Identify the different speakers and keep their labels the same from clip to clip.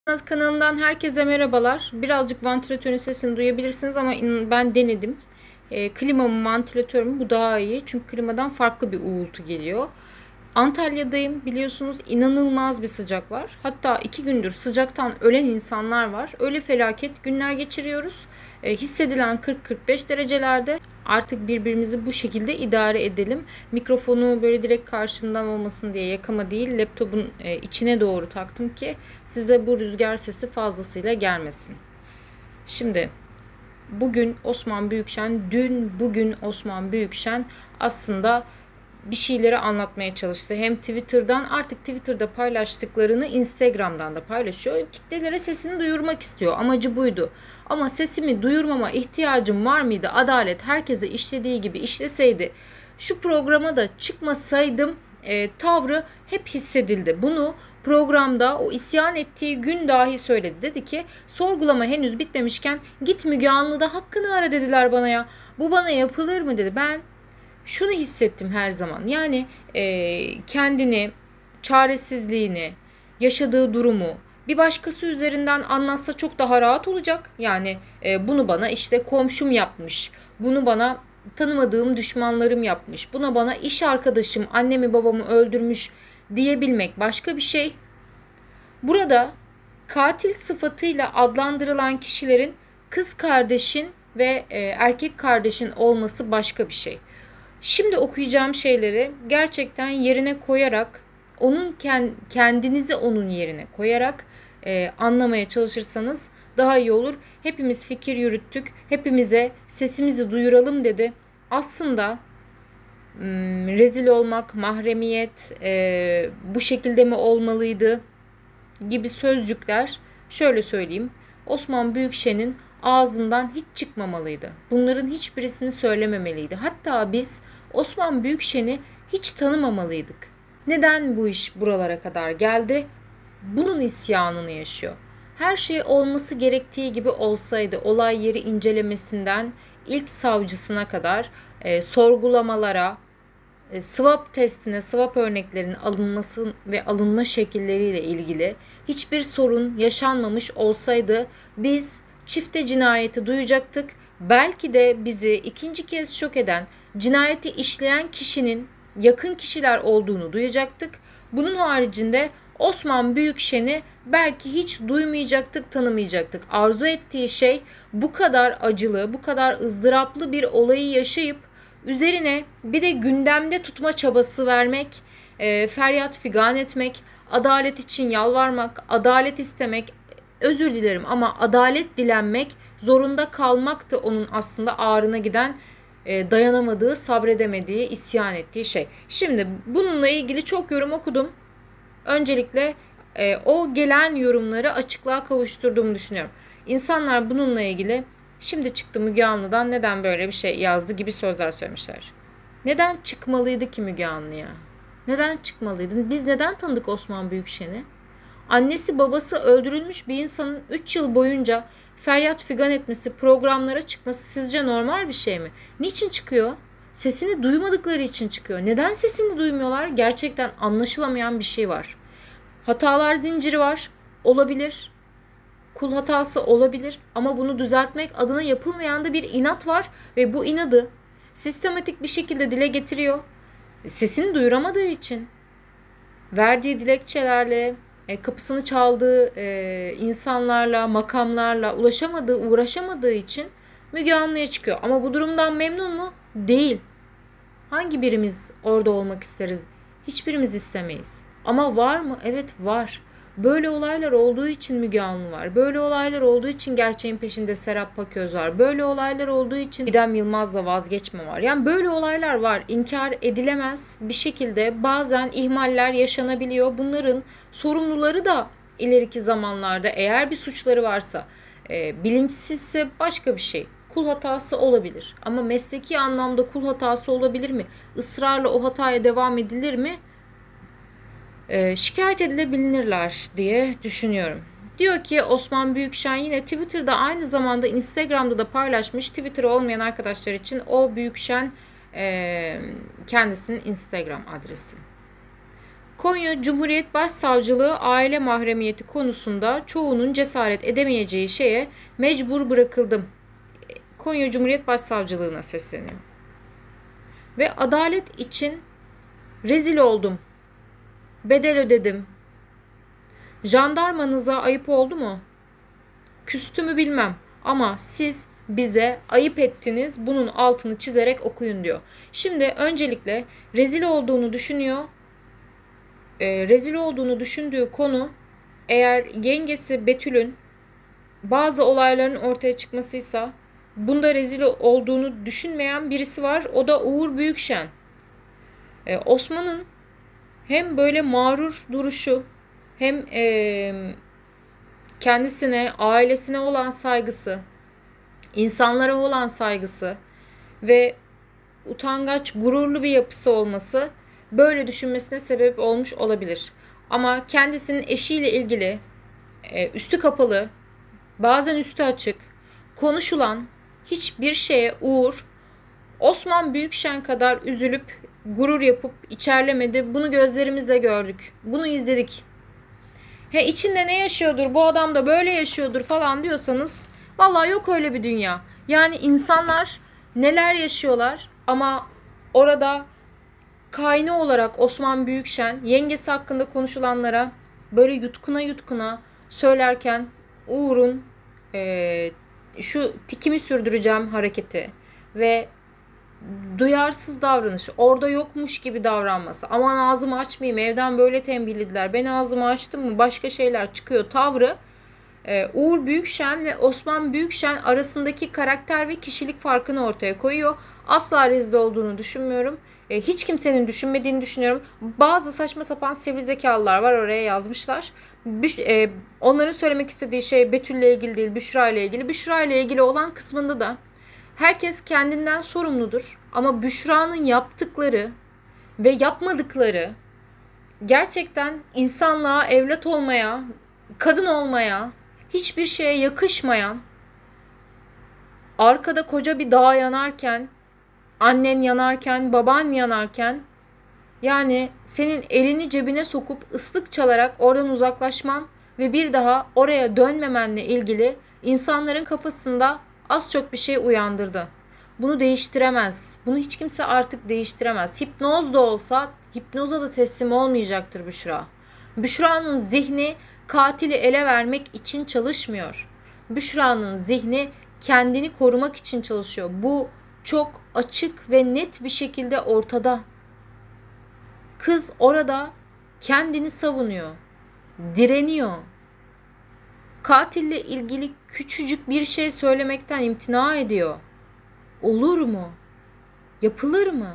Speaker 1: Kanalından herkese merhabalar. Birazcık vantilatörün sesini duyabilirsiniz ama ben denedim. Klimamın, vantilatörüm bu daha iyi. Çünkü klimadan farklı bir uğultu geliyor. Antalya'dayım, biliyorsunuz, inanılmaz bir sıcak var. Hatta 2 gündür sıcaktan ölen insanlar var. Öyle felaket günler geçiriyoruz. Hissedilen 40-45 derecelerde. Artık birbirimizi bu şekilde idare edelim. Mikrofonu böyle direkt karşımdan olmasın diye yakama değil, laptopun içine doğru taktım ki size bu rüzgar sesi fazlasıyla gelmesin. Şimdi bugün Osman Büyükşen, bugün Osman Büyükşen aslında bir şeyleri anlatmaya çalıştı. Hem Twitter'dan, artık Twitter'da paylaştıklarını Instagram'dan da paylaşıyor. Kitlelere sesini duyurmak istiyor. Amacı buydu. Ama sesimi duyurmama ihtiyacım var mıydı? Adalet herkese işlediği gibi işleseydi, şu programa da çıkmasaydım tavrı hep hissedildi. Bunu programda o isyan ettiği gün dahi söyledi. Dedi ki sorgulama henüz bitmemişken git Müge Anlı'da hakkını ara dediler bana ya. Bu bana yapılır mı dedi. Ben şunu hissettim her zaman. Yani kendini, çaresizliğini, yaşadığı durumu bir başkası üzerinden anlatsa çok daha rahat olacak. Yani bunu bana işte komşum yapmış. Bunu bana tanımadığım düşmanlarım yapmış. Buna bana iş arkadaşım annemi babamı öldürmüş diyebilmek başka bir şey. Burada katil sıfatıyla adlandırılan kişilerin kız kardeşin ve erkek kardeşin olması başka bir şey. Şimdi okuyacağım şeyleri gerçekten yerine koyarak, kendinizi onun yerine koyarak anlamaya çalışırsanız daha iyi olur. Hepimiz fikir yürüttük, hepimize sesimizi duyuralım dedi. Aslında rezil olmak, mahremiyet, bu şekilde mi olmalıydı gibi sözcükler, şöyle söyleyeyim, Osman Büyükşen'in ağzından hiç çıkmamalıydı. Bunların hiçbirisini söylememeliydi. Hatta biz Osman Büyükşen'i hiç tanımamalıydık. Neden bu iş buralara kadar geldi? Bunun isyanını yaşıyor. Her şey olması gerektiği gibi olsaydı, olay yeri incelemesinden ilk savcısına kadar sorgulamalara, swap testine, swap örneklerinin alınması ve alınma şekilleriyle ilgili hiçbir sorun yaşanmamış olsaydı biz çifte cinayeti duyacaktık. Belki de bizi ikinci kez şok eden, cinayeti işleyen kişinin yakın kişiler olduğunu duyacaktık. Bunun haricinde Osman Büyükşen'i belki hiç duymayacaktık, tanımayacaktık. Arzu ettiği şey bu kadar acılı, bu kadar ızdıraplı bir olayı yaşayıp üzerine bir de gündemde tutma çabası vermek, feryat figan etmek, adalet için yalvarmak, adalet istemek, özür dilerim ama adalet dilenmek zorunda kalmaktı onun aslında ağrına giden, dayanamadığı, sabredemediği, isyan ettiği şey. Şimdi bununla ilgili çok yorum okudum. Öncelikle o gelen yorumları açıklığa kavuşturduğumu düşünüyorum. İnsanlar bununla ilgili şimdi çıktı Müge Anlı'dan neden böyle bir şey yazdı gibi sözler söylemişler. Neden çıkmalıydı ki Müge Anlı'ya? Neden çıkmalıydı? Biz neden tanıdık Osman Büyükşen'i? Annesi babası öldürülmüş bir insanın 3 yıl boyunca feryat figan etmesi, programlara çıkması sizce normal bir şey mi? Niçin çıkıyor? Sesini duymadıkları için çıkıyor. Neden sesini duymuyorlar? Gerçekten anlaşılamayan bir şey var. Hatalar zinciri var. Olabilir. Kul hatası olabilir ama bunu düzeltmek adına yapılmayan da bir inat var ve bu inadı sistematik bir şekilde dile getiriyor. Sesini duyuramadığı için, verdiği dilekçelerle, kapısını çaldığı insanlarla, makamlarla uğraşamadığı için Müge Anlı'ya çıkıyor. Ama bu durumdan memnun mu? Değil. Hangi birimiz orada olmak isteriz? Hiçbirimiz istemeyiz. Ama var mı? Evet, var. Böyle olaylar olduğu için Müge Anlı var. Böyle olaylar olduğu için gerçeğin peşinde Serap Paköz var. Böyle olaylar olduğu için İdem Yılmaz'la vazgeçme var. Yani böyle olaylar var. İnkar edilemez bir şekilde bazen ihmaller yaşanabiliyor. Bunların sorumluları da ileriki zamanlarda eğer bir suçları varsa, bilinçsizse başka bir şey. Kul hatası olabilir. Ama mesleki anlamda kul hatası olabilir mi? Israrla o hataya devam edilir mi? Şikayet edilebilirler diye düşünüyorum. Diyor ki Osman Büyükşen yine Twitter'da aynı zamanda Instagram'da da paylaşmış. Twitter olmayan arkadaşlar için o Büyükşen kendisinin Instagram adresi. Konya Cumhuriyet Başsavcılığı aile mahremiyeti konusunda çoğunun cesaret edemeyeceği şeye mecbur bırakıldım. Konya Cumhuriyet Başsavcılığına sesleniyor. Ve adalet için rezil oldum. Bedel ödedim. Jandarmanıza ayıp oldu mu? Küstü mü bilmem ama siz bize ayıp ettiniz. Bunun altını çizerek okuyun diyor. Şimdi öncelikle rezil olduğunu düşünüyor. Rezil olduğunu düşündüğü konu, eğer yengesi Betül'ün bazı olayların ortaya çıkmasıysa, bunda rezil olduğunu düşünmeyen birisi var. O da Uğur Büyükşen. Osman'ın hem böyle mağrur duruşu, hem kendisine, ailesine olan saygısı, insanlara olan saygısı ve utangaç, gururlu bir yapısı olması böyle düşünmesine sebep olmuş olabilir. Ama kendisinin eşiyle ilgili üstü kapalı, bazen üstü açık konuşulan hiçbir şeye Uğur, Osman Büyükşen kadar üzülüp gurur yapıp içerlemedi. Bunu gözlerimizle gördük. Bunu izledik. İçinde ne yaşıyordur, bu adam da böyle yaşıyordur falan diyorsanız, vallahi yok öyle bir dünya. Yani insanlar neler yaşıyorlar ama orada kaini olarak Osman Büyükşen yengesi hakkında konuşulanlara böyle yutkuna yutkuna söylerken Uğur'un şu tikimi sürdüreceğim hareketi ve duyarsız davranışı, orada yokmuş gibi davranması, aman ağzımı açmayayım, evden böyle tembihlediler, ben ağzımı açtım mı başka şeyler çıkıyor tavrı, Uğur Büyükşen ve Osman Büyükşen arasındaki karakter ve kişilik farkını ortaya koyuyor. Asla rezil olduğunu düşünmüyorum. Hiç kimsenin düşünmediğini düşünüyorum. Bazı saçma sapan sivri zekalılar var, oraya yazmışlar. Onların söylemek istediği şey Betül'le ilgili değil, Büşra ile ilgili. Büşra ile ilgili olan kısmında da herkes kendinden sorumludur. Ama Büşra'nın yaptıkları ve yapmadıkları gerçekten insanlığa, evlat olmaya, kadın olmaya, hiçbir şeye yakışmayan, arkada koca bir dağ yanarken, annen yanarken, baban yanarken, yani senin elini cebine sokup ıslık çalarak oradan uzaklaşman ve bir daha oraya dönmemenle ilgili insanların kafasında az çok bir şey uyandırdı. Bunu değiştiremez. Bunu hiç kimse artık değiştiremez. Hipnoz da olsa hipnoza da teslim olmayacaktır Büşra. Büşra'nın zihni katili ele vermek için çalışmıyor. Büşra'nın zihni kendini korumak için çalışıyor. Bu çok açık ve net bir şekilde ortada. Kız orada kendini savunuyor, direniyor. Katille ilgili küçücük bir şey söylemekten imtina ediyor. Olur mu? Yapılır mı?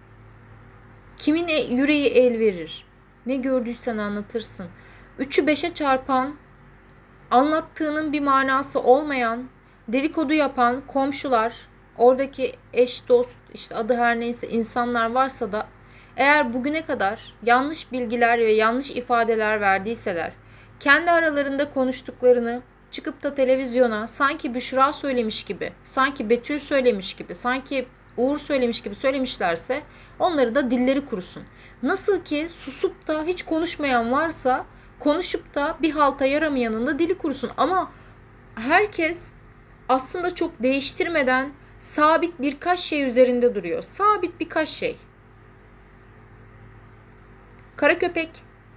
Speaker 1: Kimin yüreği el verir? Ne gördüysen anlatırsın. 3'ü 5'e çarpan, anlattığının bir manası olmayan, dedikodu yapan komşular, oradaki eş, dost, işte adı her neyse insanlar varsa da, eğer bugüne kadar yanlış bilgiler ve yanlış ifadeler verdiyseler, kendi aralarında konuştuklarını çıkıp da televizyona sanki Büşra söylemiş gibi, sanki Betül söylemiş gibi, sanki Uğur söylemiş gibi söylemişlerse, onları da dilleri kurusun. Nasıl ki susup da hiç konuşmayan varsa, konuşup da bir halta yaramayanın da dili kurusun. Ama herkes aslında çok değiştirmeden sabit birkaç şey üzerinde duruyor. Sabit birkaç şey. Kara köpek,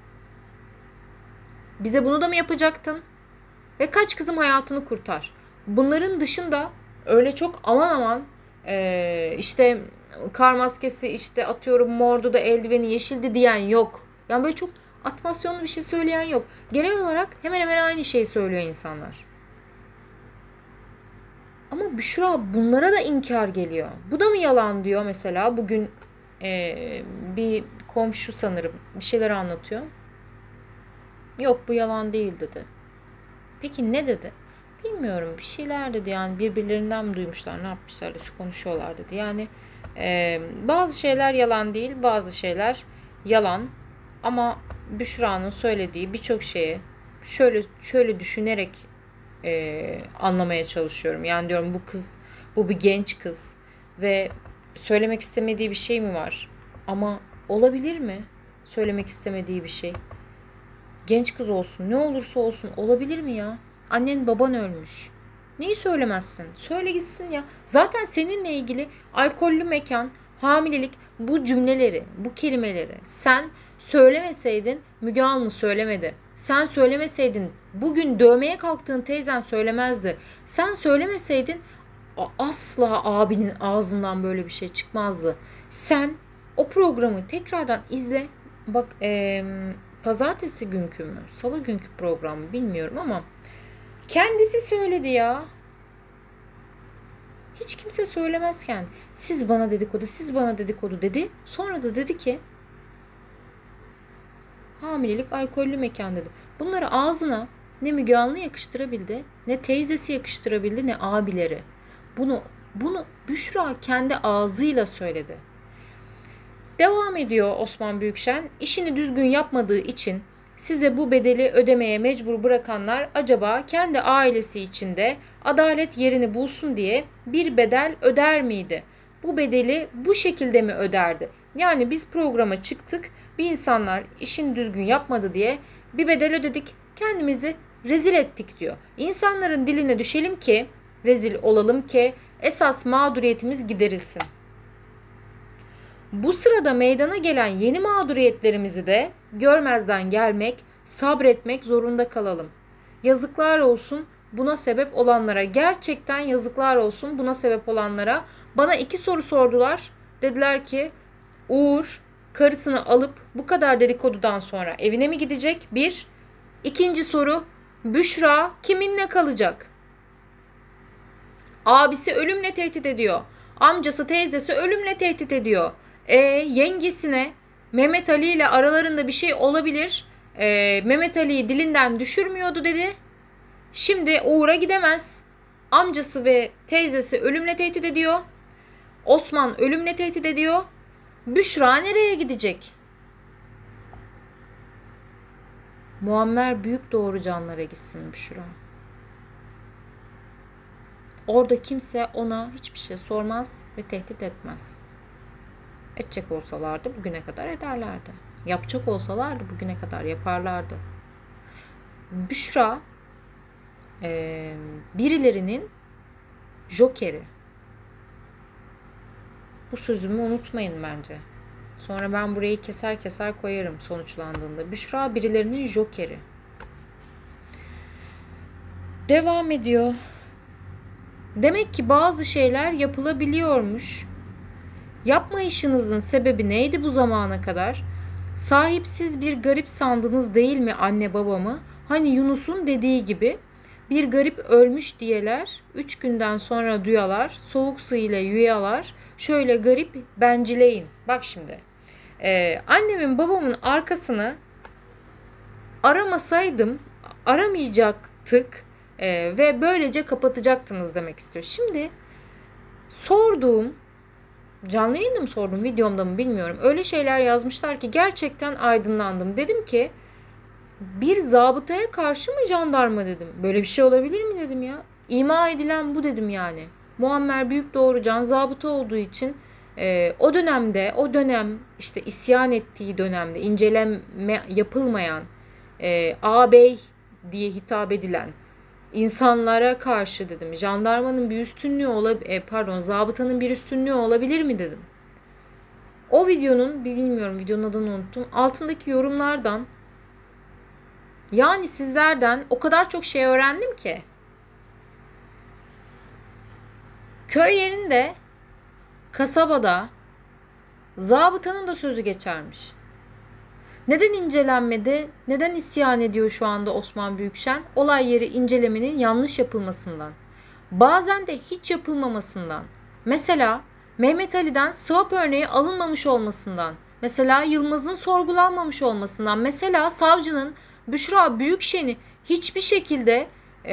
Speaker 1: bize bunu da mı yapacaktın? Ve kaç kızım hayatını kurtar. Bunların dışında öyle çok aman aman işte kar maskesi, işte atıyorum mordu da eldiveni yeşildi diyen yok. Yani böyle çok atmasyonlu bir şey söyleyen yok. Genel olarak hemen hemen aynı şeyi söylüyor insanlar. Ama Büşra bunlara da inkar geliyor. Bu da mı yalan diyor mesela. Bugün bir komşu sanırım bir şeyler anlatıyor. Yok bu yalan değil dedi. Peki ne dedi? Bilmiyorum, bir şeyler dedi, yani birbirlerinden mi duymuşlar, ne yapmışlar da konuşuyorlar dedi. Yani bazı şeyler yalan değil, bazı şeyler yalan. Ama Büşra'nın söylediği birçok şeye şöyle düşünerek anlamaya çalışıyorum. Yani diyorum, bu kız, bu bir genç kız ve söylemek istemediği bir şey mi var? Ama olabilir mi? söylemek istemediği bir şey. Genç kız olsun, ne olursa olsun olabilir mi ya? Annen baban ölmüş. Neyi söylemezsin? Söyle gitsin ya. Zaten seninle ilgili alkollü mekan, hamilelik, bu cümleleri, bu kelimeleri sen söylemeseydin Müge Anlı söylemedi. Sen söylemeseydin bugün dövmeye kalktığın teyzen söylemezdi. Sen söylemeseydin asla abinin ağzından böyle bir şey çıkmazdı. Sen o programı tekrardan izle. Bak pazartesi günkü mü, salı günkü programı bilmiyorum ama kendisi söyledi ya. Hiç kimse söylemezken siz bana dedikodu, siz bana dedikodu dedi. Sonra da dedi ki hamilelik alkollü mekan dedi. Bunları ağzına ne Müge Anlı yakıştırabildi, ne teyzesi yakıştırabildi, ne abileri. Bunu Büşra kendi ağzıyla söyledi. Devam ediyor Osman Büyükşen. İşini düzgün yapmadığı için size bu bedeli ödemeye mecbur bırakanlar acaba kendi ailesi içinde adalet yerini bulsun diye bir bedel öder miydi? Bu bedeli bu şekilde mi öderdi? Yani biz programa çıktık, bir insanlar işini düzgün yapmadı diye bir bedel ödedik, kendimizi rezil ettik diyor. İnsanların diline düşelim ki, rezil olalım ki esas mağduriyetimiz giderilsin. Bu sırada meydana gelen yeni mağduriyetlerimizi de görmezden gelmek, sabretmek zorunda kalalım. Yazıklar olsun buna sebep olanlara, gerçekten yazıklar olsun buna sebep olanlara. Bana 2 soru sordular. Dediler ki Uğur karısını alıp bu kadar dedikodudan sonra evine mi gidecek? 1. İkinci soru, Büşra kiminle kalacak? Abisi ölümle tehdit ediyor. Amcası, teyzesi ölümle tehdit ediyor. Yengesine Mehmet Ali ile aralarında bir şey olabilir. Mehmet Ali'yi dilinden düşürmüyordu dedi. Şimdi Uğur'a gidemez. Amcası ve teyzesi ölümle tehdit ediyor. Osman ölümle tehdit ediyor. Büşra nereye gidecek? Muammer büyük doğrucanlara gitsin Büşra. Orada kimse ona hiçbir şey sormaz ve tehdit etmez. Edecek olsalardı bugüne kadar ederlerdi. Yapacak olsalardı bugüne kadar yaparlardı. Büşra birilerinin jokeri. Bu sözümü unutmayın bence. Sonra ben burayı keser keser koyarım sonuçlandığında. Büşra birilerinin jokeri. Devam ediyor. Demek ki bazı şeyler yapılabiliyormuş. Yapmayışınızın sebebi neydi bu zamana kadar? Sahipsiz bir garip sandınız değil mi anne babamı? Hani Yunus'un dediği gibi bir garip ölmüş diyeler, 3 günden sonra duyalar, soğuk su ile yuyalar, şöyle garip bencileyin. Bak şimdi, annemin babamın arkasını aramasaydım, aramayacaktık ve böylece kapatacaktınız demek istiyor. Şimdi sorduğum, canlı yayında mı sordum, videomda mı bilmiyorum. Öyle şeyler yazmışlar ki gerçekten aydınlandım. Dedim ki bir zabıtaya karşı mı jandarma dedim. Böyle bir şey olabilir mi dedim ya. İma edilen bu dedim yani. Muammer Büyük Doğrucan zabıta olduğu için o dönem işte isyan ettiği dönemde inceleme yapılmayan ağabey diye hitap edilen insanlara karşı dedim. Jandarmanın bir üstünlüğü zabıtanın bir üstünlüğü olabilir mi dedim. O videonun, bilmiyorum videonun adını unuttum. Altındaki yorumlardan yani sizlerden o kadar çok şey öğrendim ki. Köy yerinde, kasabada zabıtanın da sözü geçermiş. Neden incelenmedi? Neden isyan ediyor şu anda Osman Büyükşen? Olay yeri incelemenin yanlış yapılmasından. Bazen de hiç yapılmamasından. Mesela Mehmet Ali'den swap örneği alınmamış olmasından. Mesela Yılmaz'ın sorgulanmamış olmasından. Mesela savcının Büşra Büyükşen'i hiçbir şekilde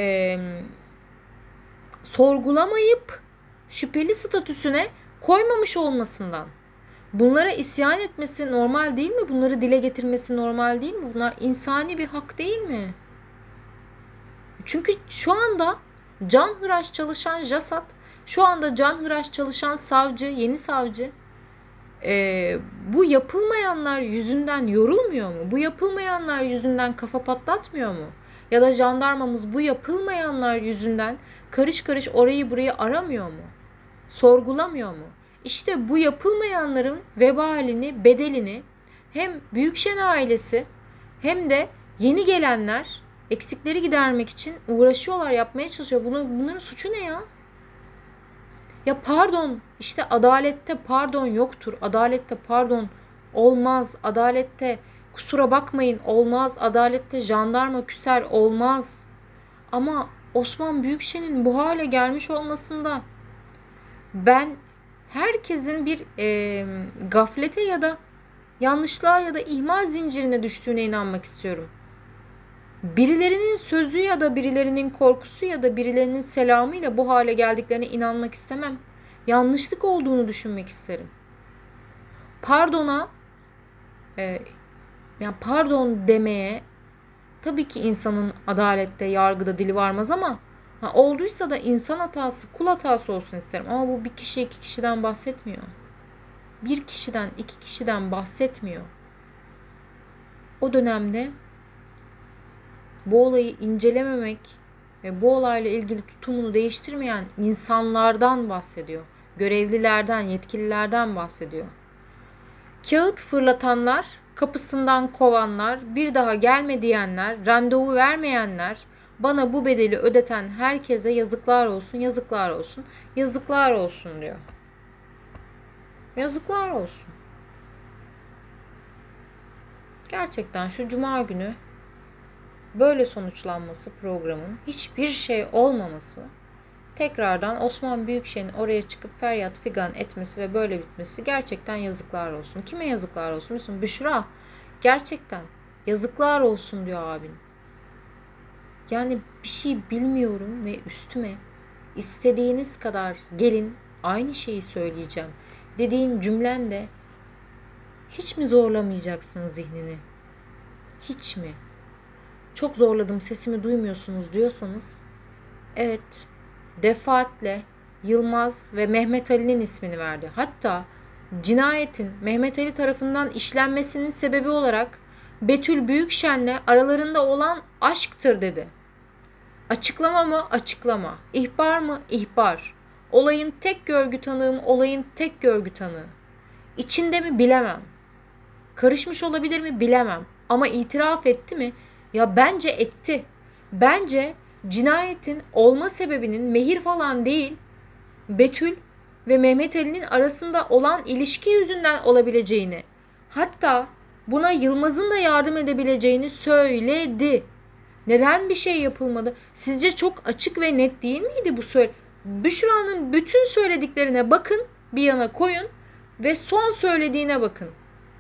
Speaker 1: sorgulamayıp şüpheli statüsüne koymamış olmasından. Bunlara isyan etmesi normal değil mi? Bunları dile getirmesi normal değil mi? Bunlar insani bir hak değil mi? Çünkü şu anda canhıraş çalışan JASAT, şu anda canhıraş çalışan savcı, yeni savcı Bu yapılmayanlar yüzünden yorulmuyor mu? Bu yapılmayanlar yüzünden kafa patlatmıyor mu? Ya da jandarmamız bu yapılmayanlar yüzünden karış karış orayı burayı aramıyor mu? Sorgulamıyor mu? İşte bu yapılmayanların vebalini, bedelini hem Büyükşen ailesi hem de yeni gelenler eksikleri gidermek için uğraşıyorlar, yapmaya çalışıyor. Bunların suçu ne ya? Ya pardon, işte adalette pardon yoktur. Adalette pardon olmaz. Adalette kusura bakmayın olmaz. Adalette jandarma küser olmaz. Ama Osman Büyükşen'in bu hale gelmiş olmasında ben herkesin bir gaflete ya da yanlışlığa ya da ihmal zincirine düştüğüne inanmak istiyorum. Birilerinin sözü ya da birilerinin korkusu ya da birilerinin selamıyla bu hale geldiklerine inanmak istemem. Yanlışlık olduğunu düşünmek isterim. Pardona, yani pardon demeye tabii ki insanın adalette, yargıda dili varmaz ama olduysa da insan hatası, kul hatası olsun isterim. Ama bu bir kişi, iki kişiden bahsetmiyor. Bir kişiden, iki kişiden bahsetmiyor. O dönemde bu olayı incelememek ve bu olayla ilgili tutumunu değiştirmeyen insanlardan bahsediyor. Görevlilerden, yetkililerden bahsediyor. Kağıt fırlatanlar, kapısından kovanlar, bir daha gelme diyenler, randevu vermeyenler, bana bu bedeli ödeten herkese yazıklar olsun, yazıklar olsun, yazıklar olsun diyor. Yazıklar olsun. Gerçekten şu cuma günü böyle sonuçlanması programın, hiçbir şey olmaması, tekrardan Osman Büyükşen'in oraya çıkıp feryat figan etmesi ve böyle bitmesi gerçekten yazıklar olsun. Kime yazıklar olsun? Biliyorsun Büşra, gerçekten yazıklar olsun diyor abin. Yani bir şey bilmiyorum ve üstüme istediğiniz kadar gelin aynı şeyi söyleyeceğim dediğin cümlenle hiç mi zorlamayacaksın zihnini? Hiç mi? Çok zorladım, sesimi duymuyorsunuz diyorsanız, evet, defaatle Yılmaz ve Mehmet Ali'nin ismini verdi. Hatta cinayetin Mehmet Ali tarafından işlenmesinin sebebi olarak Betül Büyükşen'le aralarında olan aşktır dedi. Açıklama mı? Açıklama. İhbar mı? İhbar. Olayın tek görgü tanığı mı? Olayın tek görgü tanığı. İçinde mi? Bilemem. Karışmış olabilir mi? Bilemem. Ama itiraf etti mi? Ya bence etti. Bence cinayetin olma sebebinin Mehir falan değil, Betül ve Mehmet Ali'nin arasında olan ilişki yüzünden olabileceğini, hatta buna Yılmaz'ın da yardım edebileceğini söyledi. Neden bir şey yapılmadı? Sizce çok açık ve net değil miydi bu söyle? Büşra'nın bütün söylediklerine bakın, bir yana koyun ve son söylediğine bakın.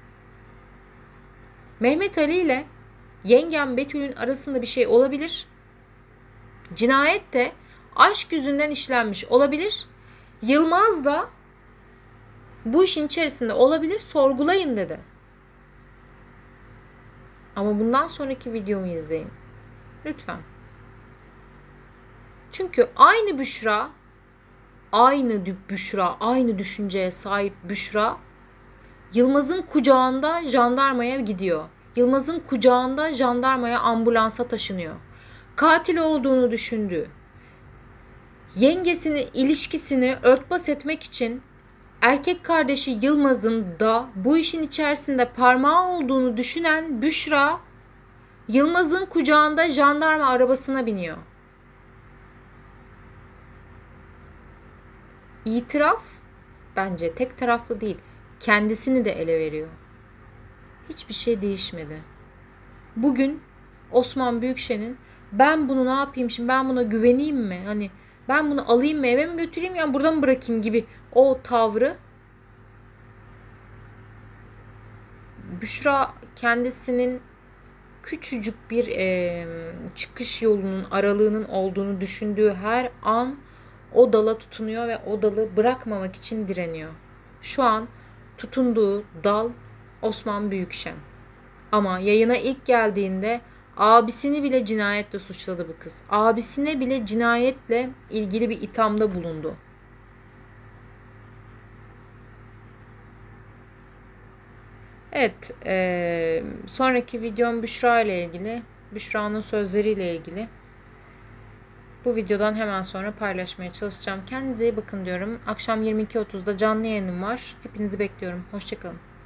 Speaker 1: Mehmet Ali ile yengem Betül'ün arasında bir şey olabilir. Cinayet de aşk yüzünden işlenmiş olabilir. Yılmaz da bu işin içerisinde olabilir, sorgulayın dedi. Ama bundan sonraki videomu izleyin. Lütfen. Çünkü aynı Büşra, aynı düşünceye sahip Büşra, Yılmaz'ın kucağında jandarmaya gidiyor. Yılmaz'ın kucağında jandarmaya, ambulansa taşınıyor. Katil olduğunu düşündü. Yengesini, ilişkisini örtbas etmek için erkek kardeşi Yılmaz'ın da bu işin içerisinde parmağı olduğunu düşünen Büşra, Yılmaz'ın kucağında jandarma arabasına biniyor. İtiraf bence tek taraflı değil, kendisini de ele veriyor. Hiçbir şey değişmedi. Bugün Osman Büyükşen'in ben bunu ne yapayım şimdi, ben buna güveneyim mi? Hani ben bunu alayım mı, eve mi götüreyim, yani burada mı bırakayım gibi o tavrı. Büşra kendisinin küçücük bir çıkış yolunun, aralığının olduğunu düşündüğü her an o dala tutunuyor ve o dalı bırakmamak için direniyor. Şu an tutunduğu dal Osman Büyükşen. Ama yayına ilk geldiğinde abisini bile cinayetle suçladı bu kız. Abisine bile cinayetle ilgili bir ithamda bulundu. Evet, sonraki videom Büşra ile ilgili. Büşra'nın sözleriyle ilgili. Bu videodan hemen sonra paylaşmaya çalışacağım. Kendinize iyi bakın diyorum. Akşam 22.30'da canlı yayınım var. Hepinizi bekliyorum. Hoşça kalın.